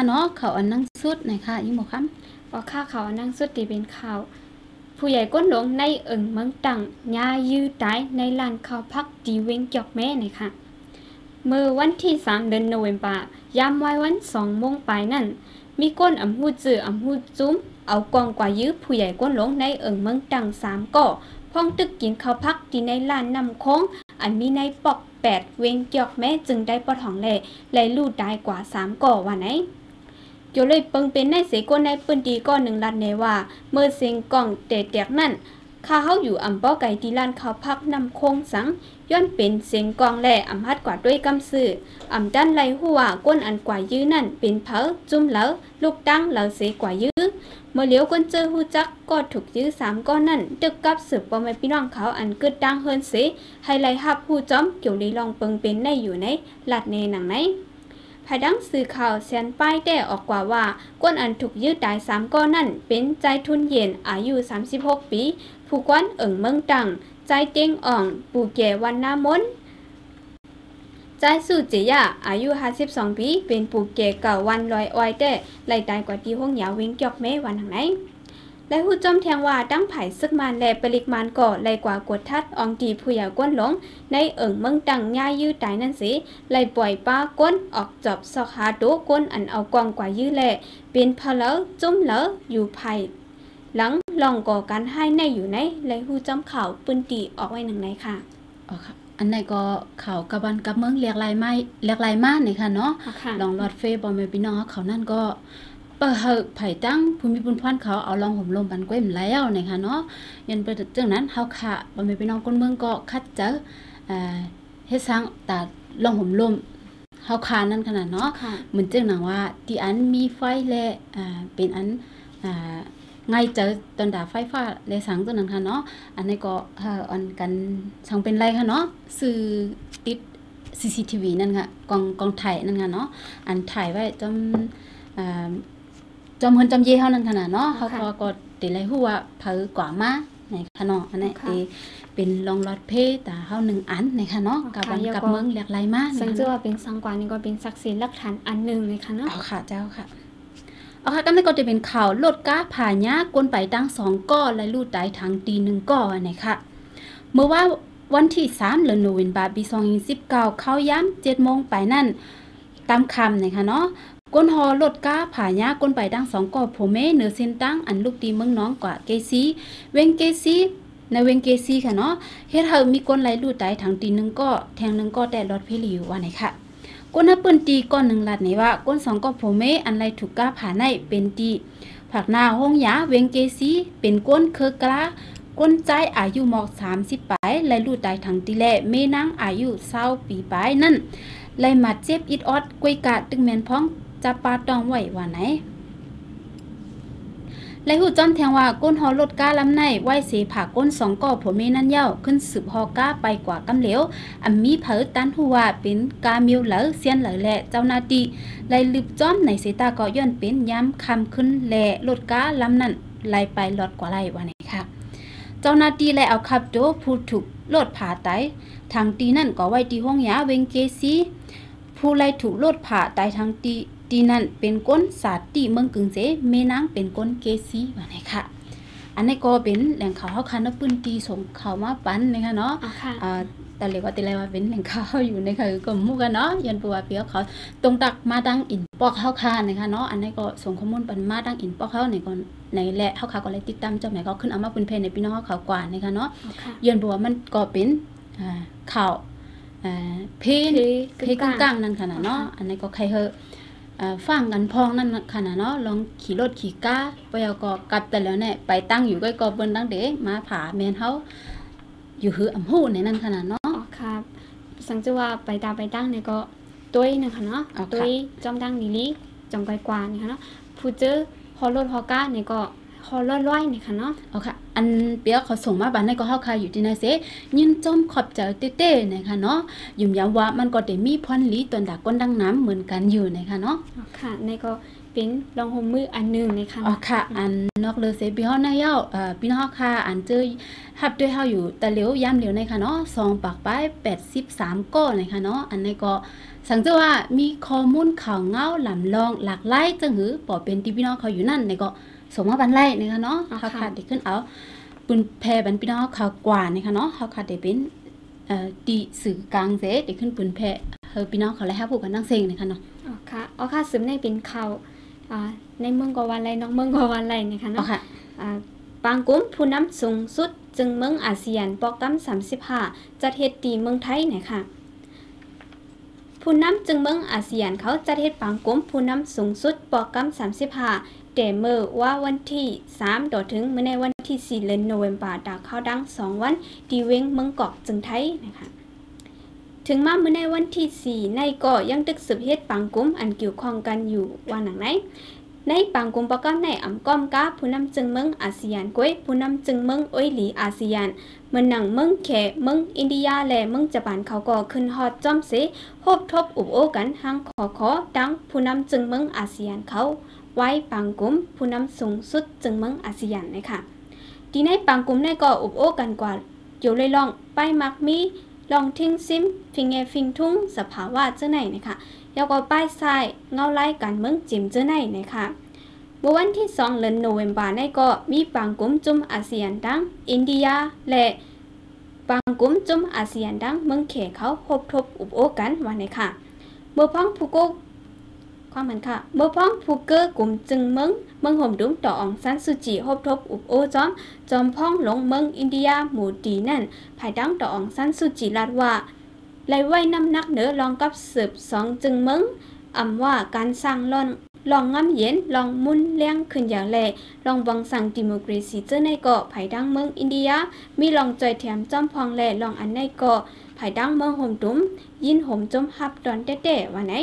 เนาะข่าวอันนั่งสุดนะคะยิ่งบอกครับว่าข่าวอันนั่งสุดที่เป็นข่าวผู้ใหญ่ก้นหลงในเอิงเมืองตังยายื้อตายในลานข้าวพักดีเวงจอกแม่นะคะเมื่อวันที่3 เดือนโนเวมบายามวัยวัน2 โมงปลายนั่นมีก้นหูจื้อหูจุ้มเอากองกว่ายื้อผู้ใหญ่ก้นหลงในเอิงเมืองตัง3 ก่อพ้องตึกกินข้าวพักที่ในลานนำโค้งอันมีในปอก8 เวงจอกแม่จึงได้ปอทองแหล่และลู่ตายกว่า3 ก่อว่าไหนโยเลยเปิงเป็นในเสกในปืนดีก้อน1 ลัดเนว่าเมื่อเสียงกล่องเตกนั่นข้าเฮาอยู่อำป้อไก่ที่ลานข้าวพักนำโค้งสังย้อนเป็นเสียงกองแหล่อำฮัดกว่าด้วยกำซื้ออำด้านไลหัวก้นอันกว่ายื้อนั่นเป็นเผาจุ่มเหลาลูกตั้งเหลาเสกว่ายื้อเมื่อเลี้ยวก้นเจอหูจักก็ถูกยื้อ3 ก้อนนั่นตึกกับสืบว่าไม่พี่น้องเขาอันเกิดดังเฮินเสให้ไล่ฮับหูจ้อมเกี่ยวลีลองเปิงเป็นในอยู่ในลัดเนหนังไหนภายดังสื่อข่าวเซียนป้ายได้ออกกว่าว่าก้นอันถูกยื้อตาย3 ก้อนนั่นเป็นใจทุนเย็นอายุ36 ปีผู้กวนเอิงเมืองตังใจเตียงอ่องปู่แก่วันนามนใจสู่เจียอายุ52 ปีเป็นปู่แก่เก่าวันลอยอ้อยแต่ไล่ตายกว่าที่ห้องยาวเวงจอกแม่วันทางไหนและผู้จอมแทงว่าตั้งไผ่ซึกมันและปริกมันก่อไล่กว่ากดทัดอองตีผู้ใหญ่ก้นหลงในเอิงเมืองตังย่ายื้อตายนั่นสิไล่ปล่อยป้าก้นออกจอบซอกหาโตก้นอันเอากองกว่ายื้อแหล่เป็นพะเลจุ่มเหลออยู่ไผ่หลังลองก่อการให้ในอยู่ในไล่ผู้จอมข่าวปืนตีออกไว้หนังไหนค่ะอ๋อค่ะอันไหนก็ข่าวกับวันกับเมืองเรียกลายไม้เรียกลายม่านนี่ค่ะเนาะลองรอดเฟบอมพี่น้องเขานั่นก็เปิดไผ่ตั้งภูมิบุญพันเขาเอาลองห่มลมบันก้มแล้วนะคะเนาะยันไปถึงนั้นเฮาค่ะบอมพี่น้องคนเมืองก็คัดเจอเฮ็ดสร้างแต่ลองห่มลมเฮาค่ะนั่นขนาดเนาะเหมือนเจ้าหนังว่าที่อันมีไฟและเป็นอันไงเจอตอนด่าไฟฟ้าเลยสังตัวนั้นค่ะเนาะอันนี้ก็อันกันสังเป็นไรค่ะเนาะสื่อติด CCTV นั่นค่ะกองถ่ายนั่นค่ะเนาะอันถ่ายไว้จอมเฮินจอมเย่เฮานั่นค่ะเนาะเขาก็ติไรฮู้ว่าเผอกว่ามาในค่ะเนาะอันนี้เป็นลองรถเพแต่เฮา1 อันในค่ะเนาะกับเมืองเรียกไรมาซึ่งจะว่าเป็นสังกวานี่ก็เป็นศักดิ์ศรีหลักฐานอันนึงเลยค่ะเนาะเอาค่ะเจ้าค่ะเอาค่ะกันก็จะเป็นข่าวลดก้าผ่าหญ้ากวนไปตั้ง2 ก้อและลูดตายทางตี1 ก้อนะคะเมื่อว่าวันที่3 เดือนโนเวมบาปี2019เข้าย้ำ7 โมงไปนั่นตามคำนะคะเนาะกวนฮอลดก้าผ่าหญ้ากวนไปตั้ง2 ก้อโผเมเหนือเส้นตั้งอันลูกตีเมืองน้องกว่าเกซีเวงเกซีในเวงเกซีค่ะเนาะเฮ็ดให้มีกวนไหลลูดตายทางตี1 ก้อแทง1 ก้อแต่รถเพลีอยู่ว่าไหนค่ะก้นปืนตีก้อน1 ลัดนี่ว่าก้น2 ก้อโผเมอันไรถูกก้าผ่าในเป็นตีผักหน้าห้องยาเวงเกซีเป็นก้นเคอกล้าก้นใจอายุหมอก30 ปลายและลูดตายทางตีแลเมนางอายุ20 ปีปลายนั่นไล่มาเจ็บอิดออดกวยกะตึงแมนพ้องจะปาตองไหวว่าไหนและหูจอมแทงว่าก้นฮอลดก้าลำในไหวเสผ่าก้น2 ก้อผัวเมนั่นเย้าขึ้นสืบฮอก้าไปกว่ากำเหลวอันมีเผอตันหัวเป็นกามิวเหลอเซียนเหลอแหละเจ้านาตีไล่ลืบจอมในเสตาก็ย้อนเป็นย้ำคำขึ้นแหล่ลดก้าลำนั้นไล่ไปลดกว่าไล่ว่าไหนค่ะเจ้านาตีไล่เอาขับโดผู้ถูกลดผ่าไตทางตีนั่นก็ไว้ที่ห้องยาเวงเกซีผู้ไล่ถูกลดผ่าไตทางตีนั่นเป็นก้นสาตีเมืองกึ่งเสเมนางเป็นก้นเกซีว่าไหนค่ะอันนี้ก็เป็นแหล่งข่าวเฮาคันนะปืนตีส่งข่าวมาปันนะคะเนาะแต่เรียกว่าแต่ละว่าเป็นแหล่งข่าวอยู่ในค่ะก็หมู่กันเนาะยันปัวเปียเขาตรงตักมาดังอินปอกเฮาคันนะคะเนาะอันนี้ก็ส่งข้อมูลปันมาดังอินปอกเฮาในก่อนในแหละเฮาค่ะก็เลยติดตามเจ้าแม่ก็ขึ้นเอามาเป็นเพจในพี่น้องเฮาข่าวกว่านะคะเนาะยันปัวมันก็เป็นข่าวเพกลางๆนั่นค่ะเนาะอันนี้ก็ใครเฮฟังกันพองนั่นขนาดเนาะลองขี่รถขี่ก้าไปเอาก็กลับแต่แล้วเนี่ยไปตั้งอยู่ใกล้กอบนตั้งเด็กมาผาแมนเขาอยู่หืออำหูในนั่นขนาดเนาะครับสังเกตว่าไปตั้งเนี่ยก็ตัวนึงค่ะเนาะตัวจอมดังลิลี่จอมไกลกว่านี่ค่ะเนาะผู้เจอฮอลรถฮอก้าเนี่ยก็ฮพอร้อยๆนี่ค่ะเนาะเอาค่ะอันเปียเขาส่งมาบ้านในก็เฮาค่ะอยู่ที่ไหนเสยินจมขอบใจเต้ๆนะคะเนาะยุ่มย้ำว่ามันก็ได้มีพรลีตนดักก้นดังน้ำเหมือนกันอยู่นะคะเนาะค่ะในก็เป็นรองห่มมืออันนึงนะคะอ๋อค่ะอันนอกเลยเสพี่น้องนายพี่น้องค่ะอันเจอฮับด้วยเฮาอยู่แต่เหลียวยามเหลียวนะคะเนาะ2ปากป้าย83ก้อนะคะเนาะอันนี้ก็สังเกตว่ามีข้อมูลข่าวเงาหลำลองหลากหลายจังหือปอเป็นที่พี่น้องเขาอยู่นั่นในก็ส่งมาบันไล่นะคะเนาะเขาขาดได้ขึ้นเอาปืนแพรบันพี่น้องเขากว่านะคะเนาะเขาขาดได้เป็นตีสื่อกลางเสได้ขึ้นปืนแพรพี่น้องเขาเลยให้ผู้กันนั่งเซ็งนะคะเนาะอ๋อค่ะซึมในเป็นข่าวในเมืองกวันไรน้องเมืองกวันไรนะคะเนาะปางกุ้มผู้นำสูงสุดจึงเมืองอาเซียนปกัม35จัดเฮ็ดตีเมืองไทยนะคะผู้นำจึงเมืองอาเซียนเขาจัดเฮ็ดปางกุ้มผู้นำสูงสุดปกัม35แต่เมื่อว่าวันที่3ต่อถึงเมื่อในวันที่4เดือนโนเวมบาดาเข้าดัง2วันดีเวงเมืองเกาะจึงไทยนะคะถึงมาเมื่อในวันที่4ในก็ยังตึกสืบเฮ็ดปางกุ้มอันเกี่ยวข้องกันอยู่ว่าหนังไหนในปางกุ้มประกอบในอ่ำก้อมกาผู้นำจึงเมืองอาเซียนก้วยผู้นำจึงเมืองอ้อยหลีอาเซียนเมื่อหนังเมืองแขเมืองอินเดียและเมืองญี่ปุ่นเขาก็ขึ้นฮอดจอมเสพบทบอุบโอกันหังขอดังผู้นำจึงเมืองอาเซียนเขาไว้ปางกุ้มผู้นำสูงสุดจึงเมืองอาเซียนนะคะดีในปางกุ้มในก็อุบโอกันกว่าอยู่เลยลองไปมักมีลองทิ้งซิมฟิงเงฟิงทุ่งสภาวะเจ้าไหนนะคะแล้วก็ป้ายทรายเงาไล่กันเมืองจิมเจ้าไหนนะคะเมื่อวันที่2เดือนโนเวมบาในก็มีปางกุ้มจุ่มอาเซียนดังอินเดียและปางกุ้มจุ่มอาเซียนดังเมืองเขเขาพบทบอุบโอกันวันนี้ค่ะเมื่อพ้องผู้กู้ความเหมือนค่ะเมื่อพ้องผู้เกอกลุ่มจึงเมืองห่มดุ้มต่อองซันซูจีพบทบอุบโอจอมพ้องหลงเมืองอินเดียหมู่ดีนั่นภายดังต่อองซันซูจีลาดว่าไล่ไว้น้ำนักเนื้อลองกับสืบ2จึงเมืองว่าการสร้างลองงำเย็นลองมุ่นเลี้ยงขึ้นอย่างแลลองบังสั่งดิโมกราซีเจ้าในเกาะภายดังเมืองอินเดียมีลองจอยแถมจอมพองแลลองอันในเกาะภายดังเมืองห่มดุ้มยินห่มจมฮับดอนเต้ๆว่าไหน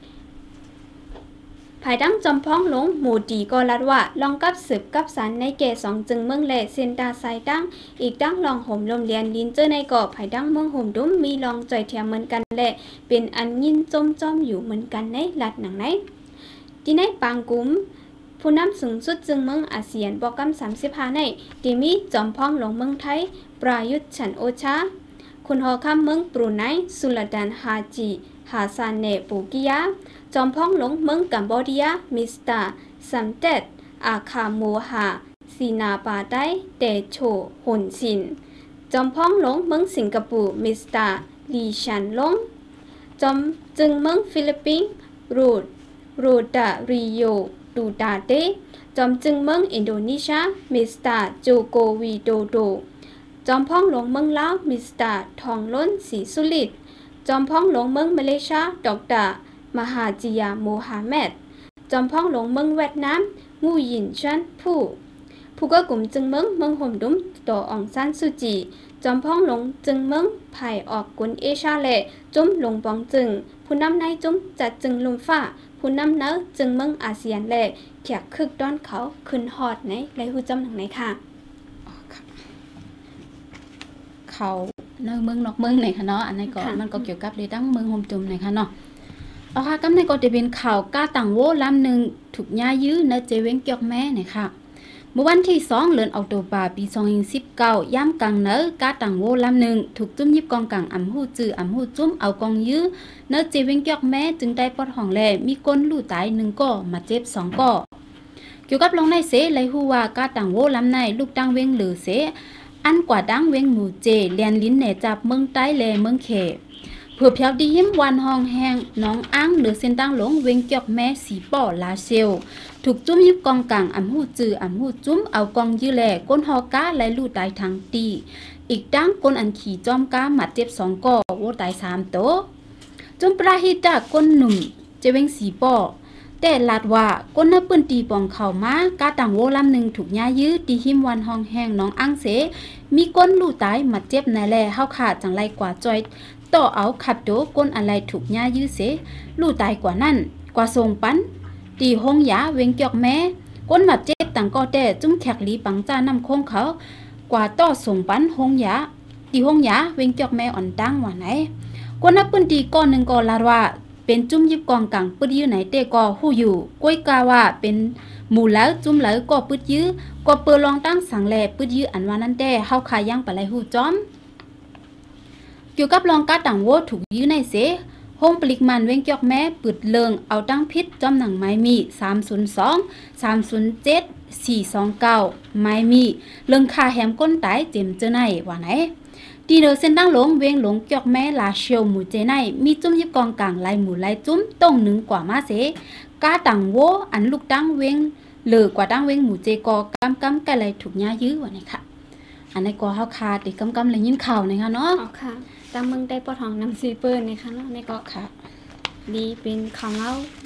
ภายดังจอมพ้องหลงหมู่ดีก็ลัดว่าลองกับสืบกับสันในเก2จึงเมืองแลเซนตาไซดังอีกดังลองห่มลมเลียนลินเจ้าในเกาะภายดังเมืองห่มดุ้มมีลองจอยแถมเหมือนกันแลเป็นอันยินจมอยู่เหมือนกันในลัดหนังไหนที่ในปางกุ้มผู้นำสูงสุดจึงเมืองอาเซียนปกัม35ในที่มีจอมพ้องหลงเมืองไทยปรายุทธ์ฉันโอชาคุณหอคำเมืองบรูไนสุลต่านฮาจิฮาซานเนปูกิยาจอมพ้องหลงเมืองกัมพูชามิสตาซัมเต็ดอาคาโมฮาซีนาปาไดเตโชฮุนซินจอมพ้องหลงเมืองสิงคโปร์มิสตาลีชันลงจอมจึงเมืองฟิลิปปินส์โรดาริโยดูดาเตจอมจึงเมืองอินโดนีเซียมิสตาโจโกวิโดโดจอมพ้องหลงเมืองลาวมิสตาทองล้นสีสุลิดจอมพ้องหลงเมืองมาเลเซียดอกตามหาจิยาโมฮัมเหม็ดจอมพ้องหลงเมืองเวียดนามงูหยินชันผู้ก็กลุ่มจึงเมืองห่มดุ้มต่อองซันซูจีจอมพ้องหลงจึงเมืองไผ่ออกกุนเอชาเล่จุ้มลงปองจึงผู้นำในจุ้มจัดจึงลุมฟ้าผู้นำเนื้อจึงเมืองอาเซียนแลเขียกคึกด้อนเขาขึ้นฮอดในไรหูจำหนังไหนค่ะเขาเนื้อเมืองนอกเมืองไหนคะเนาะอันนี้ก็มันก็เกี่ยวกับเรื่องดั้งเมืองห่มจุ่มไหนคะเนาะเอาค่ะกำในก็จะเป็นข่าวก้าต่างโวลำหนึ่งถูกย้ายยื้อในเจเวงเกียกแม่เนี่ยค่ะเมื่อวันที่2เดือนออกตุลาปี2019ย่ำกลางเนื้อก้าต่างโวลำหนึ่งถูกจุ่มยิบกองกลางอำหูจื้ออำหูจุ่มเอากองยื้อเนื้อเจเวงเกียกแม่จึงได้ปลดห้องแลมีก้นลู่ตาย1ก่อมาเจ็บ2ก่อเกี่ยวกับลงในเสไลฮูว่าก้าต่างโวลำในลูกดังเวงหรือเสอันกว่าดังเวงหมู่เจเลียนลิ้นแหนจับเมืองใต้แลเมืองเขเผื่อเพียวดีหิมวันห้องแห้งน้องอ้างหรือเส้นตั้งหลงเวงเกียกแม่สีป่อลาเซลถูกจุ้มยิบกองกลางอำหูจื้ออำหูจุ้มเอากองยื้อแหล่ก้นฮอก้าและลู่ตายทางตีอีกดังก้นอันขี่จอมก้าหมัดเจ็บ2ก่อโวตาย3โตจุ้มปราหิตจากก้นหนุ่มเจเวงสีป่อแต่ลาดว่าก้นเนื้อปืนตีปองเข่ามากาต่างโวลำหนึ่งถูกย้ายยื้อตีหิมวันห้องแห้งน้องอ้างเสมีก้นลู่ตายหมัดเจ็บในแหล่เฮาขาดจังไรกว่าจอยต่อเอาขับโดก้นอะไรถูกย้ายยื้อเสลู่ตายกว่านั่นกว่าทรงปันตีห้องยาเวงเกียกแม่ก้นหมัดเจ็บต่างก็แต่จุ้มแขกหลีปังจ้านำโค้งเขากว่าต่อส่งปันหงยาตีหงยาเวงจอกแม่อ่อนตั้งว่าไหนกว่านับปืนตีก้อนหนึ่งก็ลาว่าเป็นจุ้มยิบกองกลางปืดยื้อไหนเตก็หู้อยู่ก้อยกาว่าเป็นหมู่แล้วจุ้มแล้วก็ปืดยื้อก็เปิดลองตั้งสังแลปืดยื้ออันว่านั้นแต่เฮาคายังปะไหลหูจอมเกี่ยวกับลองกาต่างโวถูกยื้อในเสโฮมปลิกมันเว้งจอกแม่ปืดเลิงเอาตั้งพิษจอมหนังไม้มี302 307 429ไม้มีเลิงคาแหมก้นตายเจ็มเจอไหนว่าไหนตีเดอเส้นตั้งหลงเวงหลงจอกแม่ลาเชียวหมู่เจไหนมีจุ้มยิบกองกลางลายหมู่ลายจุ้มต้งหนึ่งกว่ามาเสกาต่างโวอันลูกตั้งเวงเหลือกว่าตั้งเวงหมู่เจกอกำไกลถูกย้ายื้อว่าไหนค่ะอันในก็เฮาคาติกำเลยยินข่าวนะคะเนาะอ๋อค่ะตามเมืองได้ปอทองนำซีเปิ้นนะคะเนาะในก็ค่ะดีเป็นข่าวเงา